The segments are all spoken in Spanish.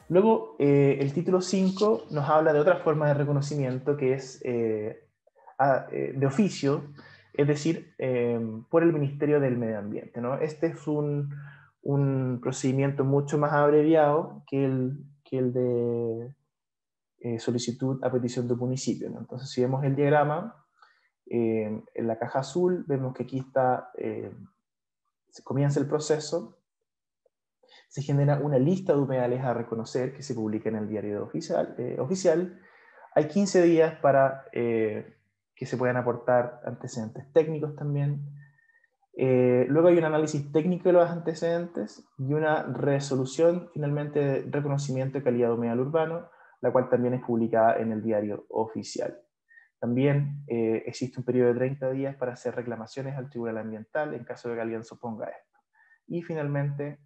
Luego, el título 5 nos habla de otra forma de reconocimiento que es de oficio, es decir, por el Ministerio del Medio Ambiente, ¿no? Este es un procedimiento mucho más abreviado que el de solicitud a petición de un municipio, ¿no? Entonces, si vemos el diagrama, en la caja azul vemos que aquí está, se comienza el proceso, se genera una lista de humedales a reconocer que se publica en el diario oficial. Hay 15 días para que se puedan aportar antecedentes técnicos también. Luego hay un análisis técnico de los antecedentes y una resolución finalmente de reconocimiento de calidad de humedal urbano, la cual también es publicada en el diario oficial. También existe un periodo de 30 días para hacer reclamaciones al Tribunal Ambiental en caso de que alguien se oponga a esto. Y finalmente,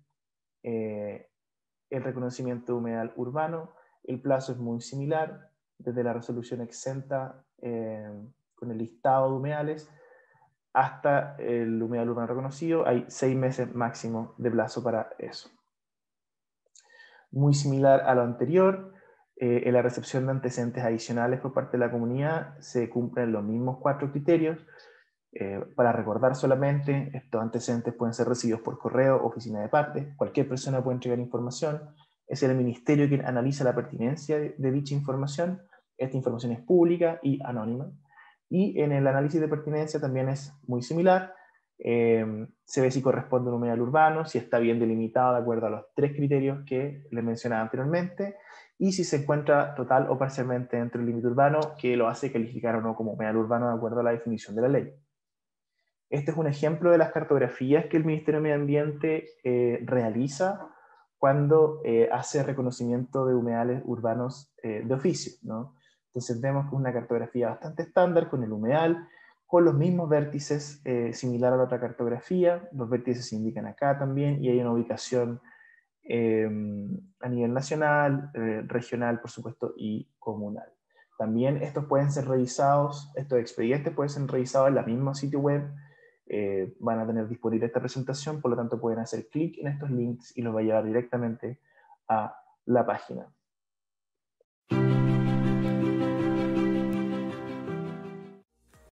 el reconocimiento de humedal urbano, el plazo es muy similar, desde la resolución exenta con el listado de humedales hasta el humedal urbano reconocido, hay 6 meses máximo de plazo para eso. Muy similar a lo anterior, en la recepción de antecedentes adicionales por parte de la comunidad se cumplen los mismos 4 criterios. Para recordar solamente, estos antecedentes pueden ser recibidos por correo, oficina de partes, cualquier persona puede entregar información, es el ministerio quien analiza la pertinencia de dicha información, esta información es pública y anónima, y en el análisis de pertinencia también es muy similar, se ve si corresponde a un humedal urbano, si está bien delimitado de acuerdo a los 3 criterios que les mencionaba anteriormente, y si se encuentra total o parcialmente dentro del límite urbano, que lo hace calificar o no como humedal urbano de acuerdo a la definición de la ley. Este es un ejemplo de las cartografías que el Ministerio de Medio Ambiente realiza cuando hace reconocimiento de humedales urbanos de oficio, ¿no? Entonces vemos que es una cartografía bastante estándar con el humedal, con los mismos vértices similar a la otra cartografía. Los vértices se indican acá también y hay una ubicación a nivel nacional, regional, por supuesto, y comunal. También estos pueden ser revisados, estos expedientes pueden ser revisados en la misma sitio web, van a tener disponible esta presentación, por lo tanto pueden hacer clic en estos links y los va a llevar directamente a la página.